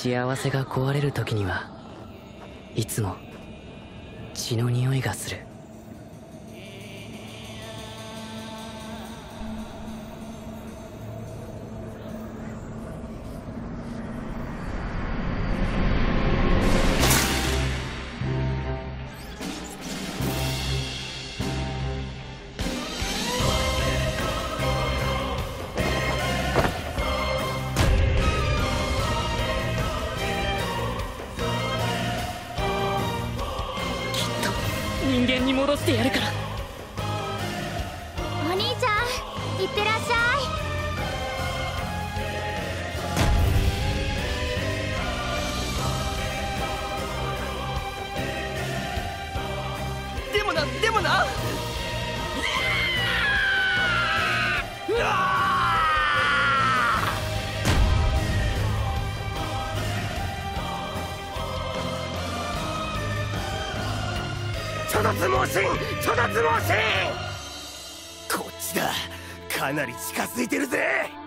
幸せが壊れる時にはいつも血の匂いがする。人間に戻してやるから。 お兄ちゃんいってらっしゃい。でもなうわ諸突猛進、諸突猛進。こっちだ、かなり近づいてるぜ。